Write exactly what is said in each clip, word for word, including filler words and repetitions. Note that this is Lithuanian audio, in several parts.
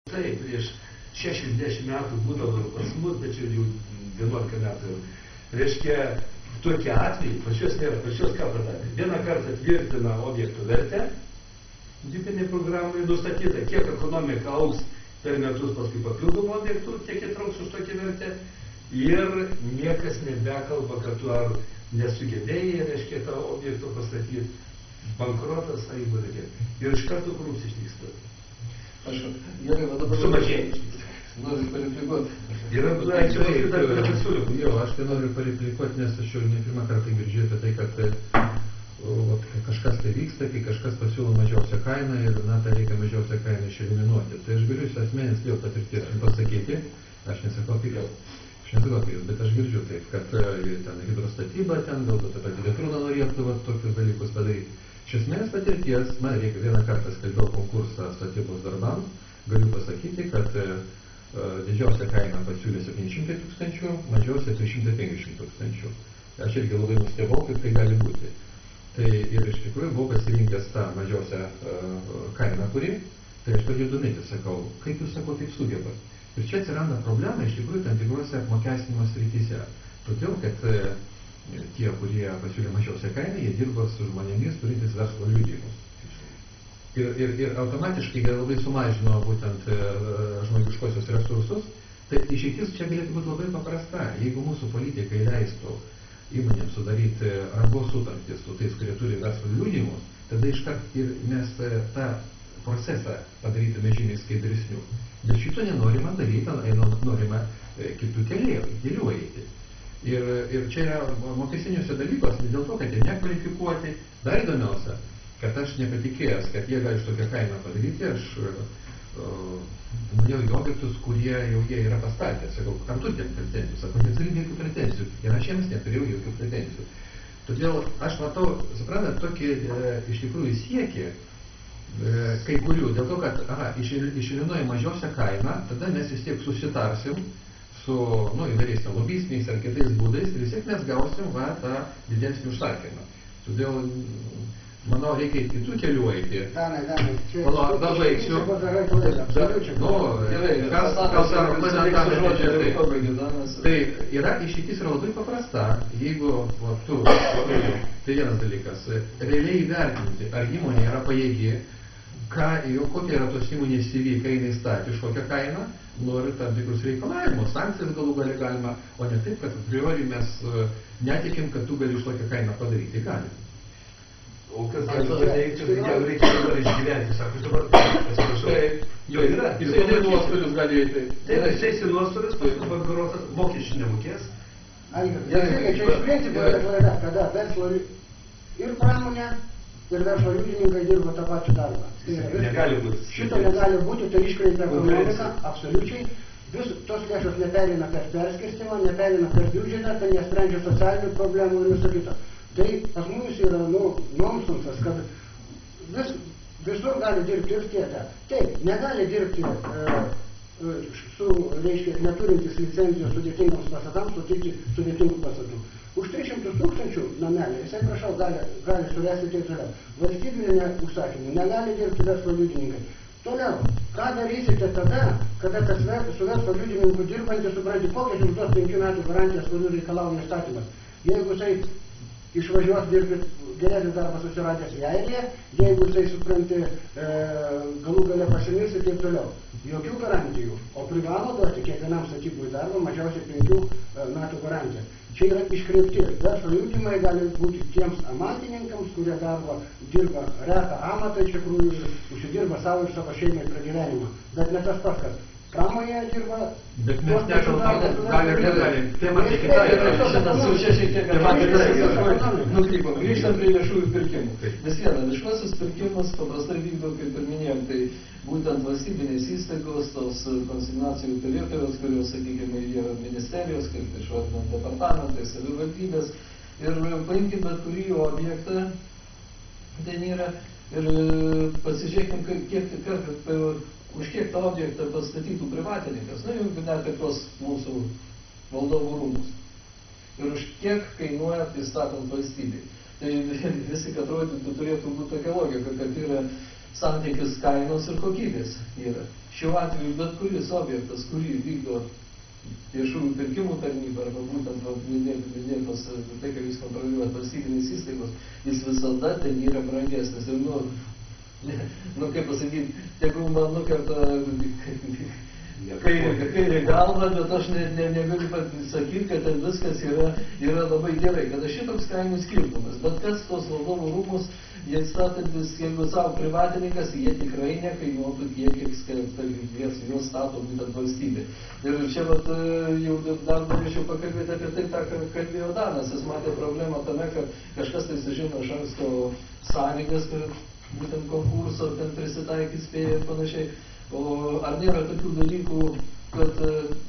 Tai prieš šešiasdešimt metų būdavo ir pas mus, bet jau vienuolika metų. Reiškia, tokie atvejai, pačios nėra, pačios ką padarė. Vieną kartą tvirtina objektų vertę, tipinė programai nustatyta, kiek ekonomika augs per metus paskui papildomų objektų, kiek įtrauks už tokią vertę. Ir niekas nebekalba, kad tu ar nesugebėjai, reiškia, tą objektą pastatyti, bankrotas, ar įvardė. Ir iš karto korupcija išnyksta. Aš gerai, va dabar sumažėjai. Noriu pareplikuoti. Yra, čia paskui dar prie pasiūlymų. Jo, aš tai noriu pareplikuoti, nes aš jau ne pirmą kartą girdžiu apie tai, kad o, kažkas tai vyksta, kai kažkas pasiūlo mažiausią kainą ir, na, tai reikia mažiausią kainą išeliminuoti. Tai aš galiu iš asmenės dėl patirties jums pasakyti, aš nesakau apie jūs, aš nesakau apie jūs, bet aš girdžiu taip, kad ten hidrostatyba, ten galbūt apie Lietuvą norėtų tokius dalykus padaryti. Iš esmės patirties, man reikia vieną kartą skelbiau konkursą statybos darbams, galiu pasakyti, kad e, didžiausia kaina pasiūlė septyni šimtai tūkstančių, mažiausia trys šimtai penkiasdešimt tūkstančių. Aš irgi labai nustebau, kaip tai gali būti. Tai ir iš tikrųjų buvau pasirinkęs tą mažiausią e, kainą, kuri, tai aš pradėjau domėtis, sakau, kaip jūs, sakau, taip sugebat. Ir čia atsiranda problema iš tikrųjų tam tikrose apmokestinimo srityse. Todėl, kad e, tie, kurie pasiūlė mažiausią kainą, jie dirba su žmonėmis, turintis verslo liudijimus. Ir, ir, ir automatiškai jie labai sumažino būtent e, žmogiškosios resursus. Tai išeitis čia galėtų būti labai paprasta. Jeigu mūsų politikai leistų įmonėms sudaryti rangos sutartis su tais, kurie turi verslo liudijimus, tada iškart ir mes tą procesą padarytume žymiai skaidresnių. Bet šito nenorima daryti, norima kitų kelių, kelių eiti. Ir, ir čia yra mokestiniuose dalykos, dėl to, kad jie nekvalifikuoti. Dar įdomiausia, kad aš nepatikėjęs, kad jie gali tokią kainą padaryti, aš uh, norėjau į objektus, kurie jau jie yra pastatę. Sakau, ar turite pretenzijų? Sakau, neturim jokių pretenzijų. Ir aš jiems neturėjau jokių pretenzijų. Todėl aš matau, suprantat, tokį e, iš tikrųjų siekį, e, kai kurių, dėl to, kad aha, išeliminuoja mažiausią kainą, tada mes vis tiek susitarsim su, nu, įvairiais lobistiniais ar kitais būdais ir vis tiek mes gausim va, tą didesnį užsakymą. Todėl, manau, reikia kitų kelių eiti. Danai, Danai, čia... Pala, dar baigsiu. Nu, gerai, kas sako, tai yra išeitis yra labai paprasta. Jeigu va, tu, tai vienas dalykas, realiai įvertinti, ar įmonė yra pajėgi, ką, jo, kokia yra tos įmonės C V, kai jinai statė, iš kokią kainą, nori tam tikrus reikalavimus, sankcijas galų gali galima, o ne taip, kad a priori mes netikim, kad tu gali už tokią kainą padaryti. Gali. O kas gali padaryti, kad jau reikia dabar išgyventi, sako, dabar, atsiprašau, jo yra. Jisai į nuostolius gali eiti. Taip, jisai į nuostolius, paskui bankrotas, mokesčių nemokės. Algirdai, čia iš principo yra klaida, kada verslo ir pramonė, ir verslo liudininkai dirba tą pačią darbą. Negali būti. Šito negali būti, tai iškreipia ekonomiką, absoliučiai. Vis tos lėšos neperina per perskirstimą, neperina per biudžetą, tai nesprendžia socialinių problemų ir viso kito. Tai pas mumis yra nu, nonsensas, kad vis, visur gali dirbti ir tieta. Taip, negali dirbti e, su, reiškia, neturintis licencijos sudėtingams pastatams, sutikti sudėtingų pastatų. Už tris šimtus tūkstančių namelį, jisai, prašau, gali, gali suresti taip toliau. Valstybinė užsakymų negali dirbti verslo liudininkai. Toliau, ką darysite tada, kada tas ver, su verslo liudininku dirbantis supranti, kokias jums tos penkių metų garantijas, kurių reikalauja įstatymas. Jeigu jisai išvažiuos dirbti, geresnis darbas susiradęs į Airiją, jeigu jisai supranti, e, galų gale pasimis ir taip toliau. Jokių garantijų, o privalo duoti kiekvienam statybui darbą mažiausiai penkių metų garantiją. Čia yra iškreipti. Verslo liudijimai gali būti tiems amatininkams, kurie darbo dirba retą amatą, iš tikrųjų užsidirba savo ir savo šeimai pragyvenimą. Bet ne tas pats, kad pramonėje dirba... Bet mes nekalbame, gali ir negali. Tema kita yra, šitas jau čia šiek tiek nukrypam. Grįžtam prie viešųjų pirkimų. Nes viena, viešuosius pirkimus paprastai vykdo, kaip ir minėjom, tai būtent valstybinės įstaigos, tos konsignacijų turėtojos, kurios, sakykime, yra ministerijos, kaip išvardinant departamentai, savivaldybės. Ir paimkime bet kurį objektą, ten yra, ir pasižiūrėkim, kiek tik už kiek tą objektą pastatytų privatininkas, na, jau net ir tos mūsų valdovų rūmus. Ir už kiek kainuoja įstatant valstybei. Tai visi, kad atrodytų, turėtų būti tokia logika, kad yra santykis kainos ir kokybės yra. šiuo atveju bet kuris objektas, kurį vykdo viešųjų pirkimų tarnyba, arba būtent minėtos, tai, kai jūs kontroliuojat valstybinės įstaigos, jis visada ten yra brangesnis. Ir, nu, ne, nu kaip pasakyti, tegul man nukerta kairė, kairė galva, bet aš ne, ne, negaliu pasakyti, kad ten viskas yra, yra labai gerai, kada šitoks kainų skirtumas. Bet kas tos valdovų rūmus, jie statantis, jeigu savo privatininkas, jie tikrai nekainuotų tiek, kiek juos stato būtent valstybė. Ir čia vat, jau dar norėčiau pakalbėti apie tai, ką kalbėjo Danas. Jis matė problemą tame, kad kažkas tai sužino iš anksto sąlygas, kad būtent konkurso ten prisitaikys spėja ir panašiai. O ar nėra tokių dalykų, kad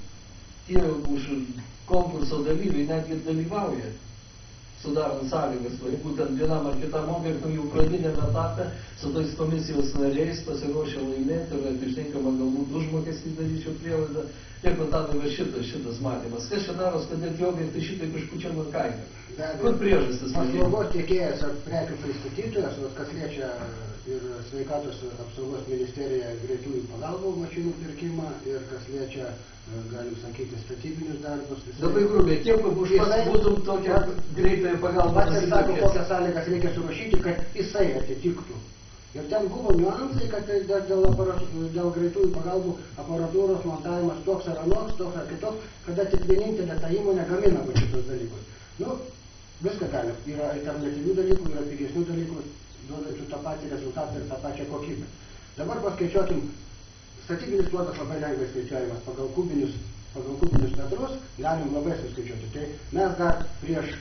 tie už konkurso dalyviai netgi dalyvauja, sudarant sąlygas, vai būtent vienam ar kitam objektui jau pradinėme etape su tais komisijos nariais pasiruošę laimėti ir atitinkamą galbūt užmokestį daryčiau prielaidą. Kiek Antanai va šitas, šitas matymas? Kas čia daros, kad net jo objektai šitaip išpučiama kainą? Kur priežastis? Paslaugos tiekėjas ar prekių pristatytojas, kas liečia ir sveikatos apsaugos ministerija greitųjų pagalbų mašinų pirkimą ir kas liečia, galim sakyti, statybinius darbus. Labai grubiai, kiek už pats būtum tokią greitąją pagalbą? Pats ir sako, kokias sąlygas reikia surašyti, kad jisai atitiktų. Ir ten buvo niuansai, kad dėl, dėl greitųjų pagalbų aparatūros montavimas toks ar anoks, toks ar kitoks, kada tik vienintelė ta įmonė gamina šitos dalykus. Nu, viską gali. Yra alternatyvių dalykų, yra pigesnių dalykų, duodančių tą patį rezultatą ir tą pačią kokybę. Dabar paskaičiuokim, statybinis plotas labai lengvai skaičiuojamas pagal kubinius, pagal kubinius metrus, galim labai suskaičiuoti. Tai mes dar prieš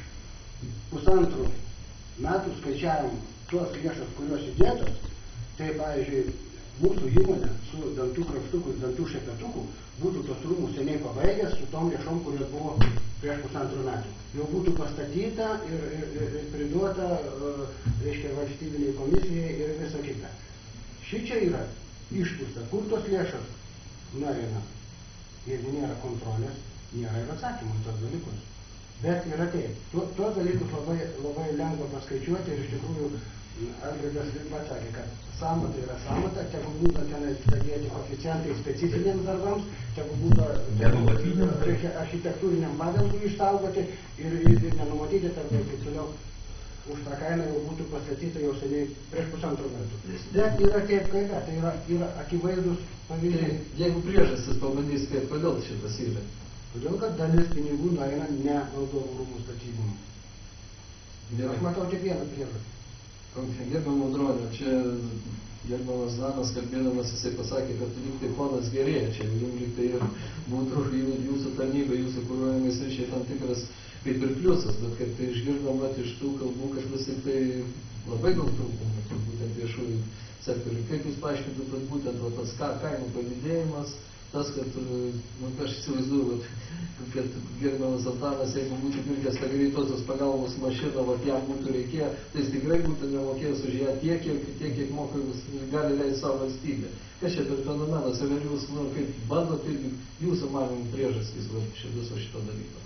pusantrų metų skaičiavom tuos lėšas, kurios įdėtos, tai, pavyzdžiui, mūsų įmonė su dantų krapštukų ir dantų šepetukų būtų tos rūmus seniai pabaigęs su tom lėšom, kurios buvo prieš pusantrų metų. Jau būtų pastatyta ir, ir, ir, ir priduota, reiškia, valstybiniai komisijai ir visa kita. Šičia yra išpūsta, kur tos lėšas nueina. Jeigu nėra kontrolės, nėra ir atsakymų tos dalykus. Bet yra taip. Tuos dalykus labai, labai lengva paskaičiuoti ir iš tikrųjų Algirdas pats sakė, kad sąmata yra sąmata, tegu būtų tenai stebėti koeficientai specifiniams darbams, tegu būtų architektūriniam paveldui išsaugoti ir, ir, ir nenumatyti tarpai, kaip toliau už tą kainą jau būtų pastatyta jau seniai prieš pusantrų metų. Bet yra taip, kai yra, tai yra, yra akivaizdus pavyzdžiai. Jeigu priežastis pabandys, kaip kodėl šitas yra? Todėl, kad dalis pinigų nueina ne valdovų rūmų statybom. Aš matau tik vieną priežastį. Gerbiamą Audronį, čia gerbiamas Danas kalbėdamas, jisai pasakė, kad lyg tai fonas gerėja, čia jums lyg tai ir būtų jūsų tarnyba, jūsų kuruojamais ryšiai tam tikras kaip ir pliusas, bet kaip tai išgirdom iš tų kalbų, kad vis tik tai labai daug trūkumų, būtent viešųjų sektorių. Kaip jūs paaiškintumėt būtent va, tas kainų padidėjimas, tas, kad, nu, aš įsivaizduoju, kad gerbiamas Antanas, jeigu būtų pirkęs tą greitosios pagalbos mašiną, va, jam būtų reikėję, tai jis tikrai būtų nemokėjęs už ją tiek, kiek, tiek, kiek moka gali leisti savo valstybę. Kas čia per fenomenas? Ir jūs, nu, kaip bandot irgi jūsų manimų priežastys viso šito dalyko?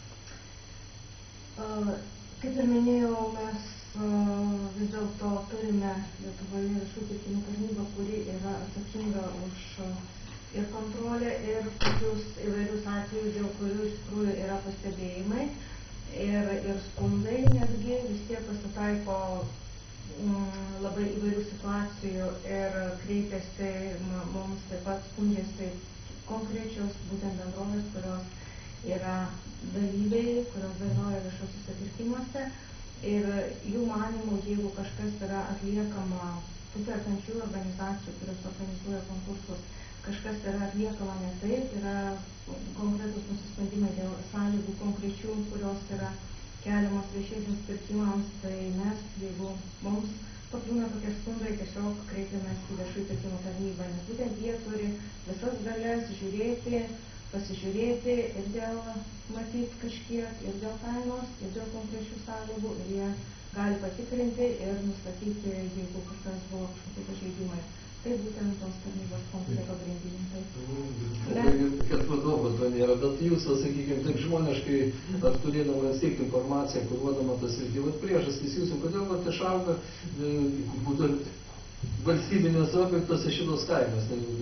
Uh, kaip ir minėjau, mes uh, vis dėlto turime Lietuvoje viešųjų pirkimų tarnybą, kuri yra atsakinga už uh, ir kontrolė, ir tokius įvairius atvejus, dėl kurių iš tikrųjų yra pastebėjimai ir, ir skundai, netgi vis tiek pasitaiko mm, labai įvairių situacijų ir kreipiasi mums taip pat skundžiasi konkrečios būtent bendrovės, kurios yra dalyviai, kurios dalyvauja viešuosiuose pirkimuose ir jų manymų, jeigu kažkas yra atliekama tų perkančiųjų organizacijų, kurios organizuoja konkursus, kažkas yra atliekama ne taip, yra konkretus nusiskundimai dėl sąlygų konkrečių, kurios yra keliamos viešiesiems pirkimams, tai mes, jeigu mums pakliūna tokie skundai, tiesiog kreipiamės į viešųjų pirkimų tarnybą, nes būtent jie turi visas galias žiūrėti, pasižiūrėti ir dėl matyti kažkiek, ir dėl kainos, ir dėl konkrečių sąlygų, ir jie gali patikrinti ir nustatyti, jeigu kažkas buvo kažkokie pažeidimai. Tai būtent tos tarnybos funkcija pagrindinė. Bet... Kad vadovo to nėra, bet jūs, sakykime, taip žmoniškai, ar turėdama steigti informaciją, kuruodama tas irgi, vat priežastys jūsų, kodėl vat išauga būtent valstybinės objektuose šitos kainos.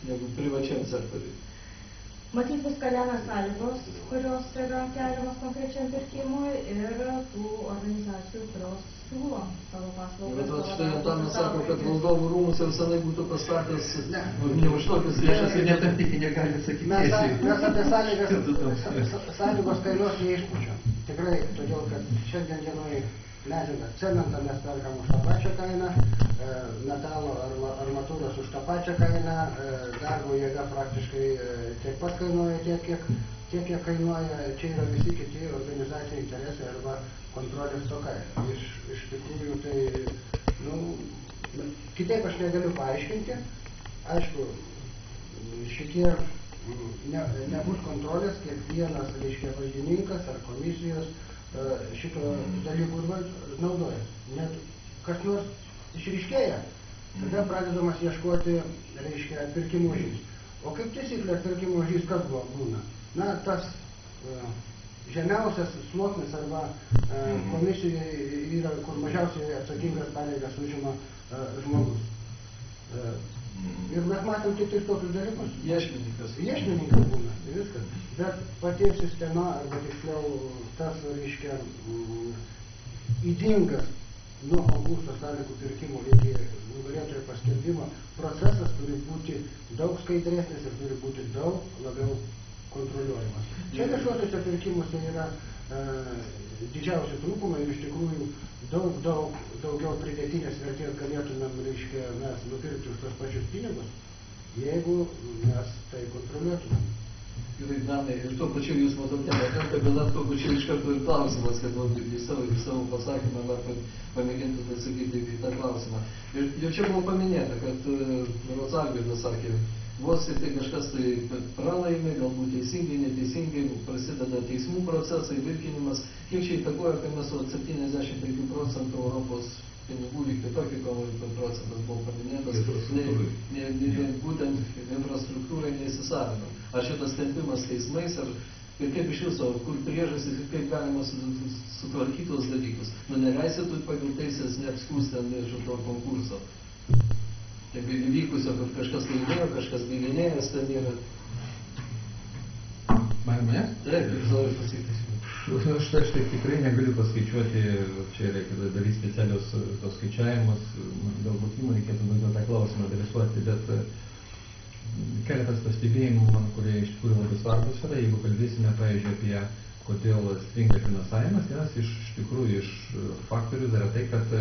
negu privačiam sektoriui. Matyt, bus keliamas sąlygos, kurios yra keliamas konkrečiam pirkimui ir tų organizacijų, kurios siūlo savo paslaugas. Bet va štai Antanas sako, kad valdovų rūmus jau senai būtų pastatęs ne už tokius lėšas ir net antikinė gali sakyti. Mes, mes apie sąlygas, sąlygos kainos neišpučiam. Tikrai, todėl, kad šiandien dienoj medžiagą cementą mes perkam už tą pačią kainą, metalo armatūros už tą pačią kainą, darbo jėga praktiškai tiek pat kainuoja, tiek kiek, tiek kiek kainuoja. Čia yra visi kiti organizaciniai interesai arba kontrolės stoka. Iš, iš tikrųjų tai, nu, kitaip aš negaliu paaiškinti. Aišku, šitie ne, nebus kontrolės, kiekvienas, reiškia, valdininkas ar komisijos šito dalykų naudoja. Net kas nors išryškėja, tada pradedamas ieškoti, reiškia, pirkimo ožys. O kaip taisyklė, pirkimo ožys kas buvo būna? Na, tas uh, žemiausias sluoksnis arba uh, komisijoje yra, kur mažiausiai atsakingas pareigas užima uh, žmogus. Uh, ir mes matom tik tais tokius dalykus. Iešmininkas. Iešmininkas būna, ir viskas. Bet pati sistema, arba tiksliau tas, reiškia, įdingas nuo konkurso sąlygų pirkimo iki nugalėtojo paskelbimo procesas turi būti daug skaidresnis ir turi būti daug labiau kontroliuojamas. Čia viešuosiuose pirkimuose yra e, didžiausi trūkumai ir iš tikrųjų daug, daug, daugiau pridėtinės vertės galėtumėm, reiškia, mes nupirkti už tos pačius pinigus, jeigu mes tai kontroliuotumėm. Gerai, Danai, ir tuo pačiu jūs matote, nekartą, bet dar tuo pačiu iš karto ir klausimas, kad į savo, į savo pasakymą dar pamėgintų atsakyti į tą klausimą. Ir jau čia buvo paminėta, kad Rods Algirdas sakė, vos ir tai kažkas tai pralaimi, galbūt teisingai, neteisingai, prasideda teismų procesai, vilkinimas, kiek čia įtakoja, kad mes septyniasdešimt penkių procentų Europos pinigų lyg tai tokį procentas buvo paminėtas, ne, ne, ne, būtent infrastruktūrai neįsisavinam. Ar šitas tempimas teismais, ar ir kaip iš viso, kur priežastis ir kaip galima sutvarkyti tos dalykus. Nu, neleisit pagal teisės neapskūsti ant lėšų to konkurso. Taip įvykusio, kad kažkas laimėjo, kažkas bylinėjęs ten yra. Mane? Taip, ir noriu pasakyti. Aš tai tikrai negaliu paskaičiuoti, čia reikia daryti specialius tos skaičiavimus, galbūt įmonė reikėtų daugiau tą klausimą adresuoti, bet keletas pastebėjimų, man, kurie iš tikrųjų labai svarbus yra, jeigu kalbėsime, pavyzdžiui, apie kodėl stringa finansavimas, vienas iš tikrųjų iš faktorių yra tai, kad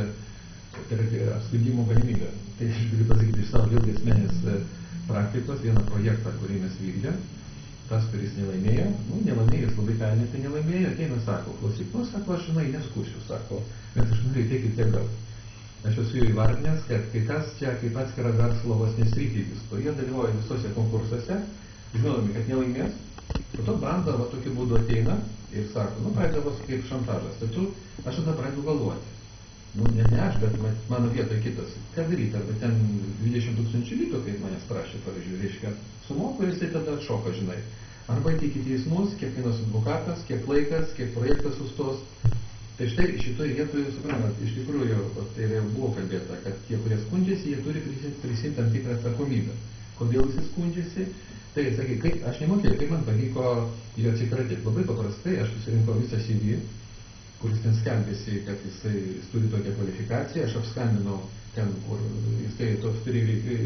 tai yra apskundimo galimybė. Tai aš galiu pasakyti iš savo vėlgi asmenės praktikos, vieną projektą, kurį mes vykdėm. Tas, kuris nelaimėjo, nu, nelaimėjus labai pelnėtai nelaimėjo, ateina, sako, klausyk, nu, sako, aš, žinai, neskusiu, sako, bet aš noriu teikti tiek daug. Aš esu jau įvardinęs, kad kai kas čia kaip atskira verslo vos nesrytį visko, jie dalyvauja visose konkursuose, žinodami, kad nelaimės, po to banda, va, tokiu būdu ateina ir sako, nu, pradėdavos kaip šantažas, tai tu, aš tada pradedu galvoti. Nu, ne, ne aš, bet mano vietoje kitas. Ką daryti, arba ten dvidešimt tūkstančių litų, kaip manęs prašė, pavyzdžiui, reiškia, sumoku ir jisai tada šoka, žinai. Arba ateik į teismus, kiek kainuos advokatas, kiek laikas, kiek projektas sustos. Tai štai šitoje vietoje, suprantat, iš tikrųjų, tai jau buvo kalbėta, kad tie, kurie skundžiasi, jie turi prisimti tam tikrą atsakomybę. Kodėl jis skundžiasi? Tai, sakai, kaip, aš nemokėjau, kaip man pavyko jo atsikratyti. Labai paprastai, aš susirinkau visą C V, kuris ten skelbėsi, kad jisai jis turi tokią kvalifikaciją, aš apskambinau ten, kur jisai tos turi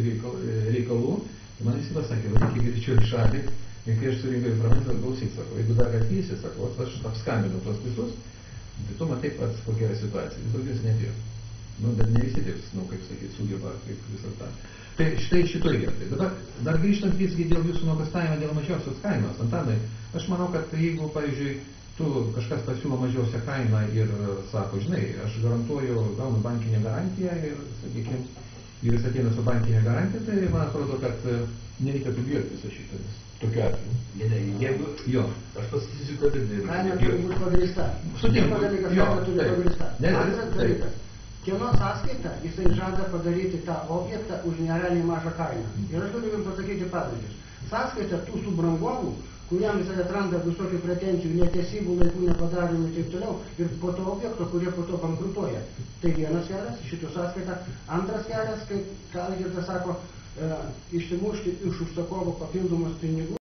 reikalų, tai man visi pasakė, vadyk greičiau į šalį, ir kai aš surinkau informaciją, klausyk, sako, jeigu dar ateisi, sako, aš apskambinau tos visus, tai tu matai pats, kokia yra situacija, vis daugiau netėjo. Nu, bet ne visi taip, nu, kaip sakyti, sugeba, kaip visą tą. Tai štai šitoj vietoj. Dabar, dar grįžtant visgi dėl jūsų nuogastavimo dėl mažiausios kainos, Antanai, aš manau, kad jeigu, pavyzdžiui, tu kažkas pasiūlo mažiausią kainą ir sako, žinai, aš garantuoju, gaunu bankinę garantiją ir, sakykime, ir jis ateina su bankinė garantija, tai man atrodo, kad nereikėtų bijoti viso šitą, tokiu atveju. Jeigu, jo, aš pasakysiu, kad kaina turi būti pagrįsta. Sutinku. Dalykas, Jo, kaina turi taip. pagrįsta. Ne, Antras taip. dalykas. Kieno sąskaita jisai žada padaryti tą objektą už nerealiai mažą kainą. Ir aš galiu jums pasakyti pavyzdžius. Sąskaita tų subrangovų, kuriam jisai atranda visokių pretenzijų, netiesybų, laikų nepadarimų ir taip toliau, ir po to objekto, kurie po to bankrutuoja. Tai vienas kelias, šitų sąskaita. Antras kelias, kaip Algirdas sako, e, išsimušti iš užsakovo papildomas pinigų.